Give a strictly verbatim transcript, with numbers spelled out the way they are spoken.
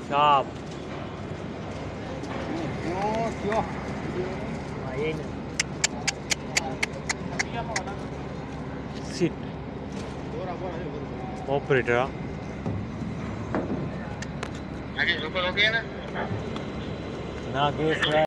Sharp. Yo, Ayun. Sit. Operator. आगे ऊपर हो गया ना ना केस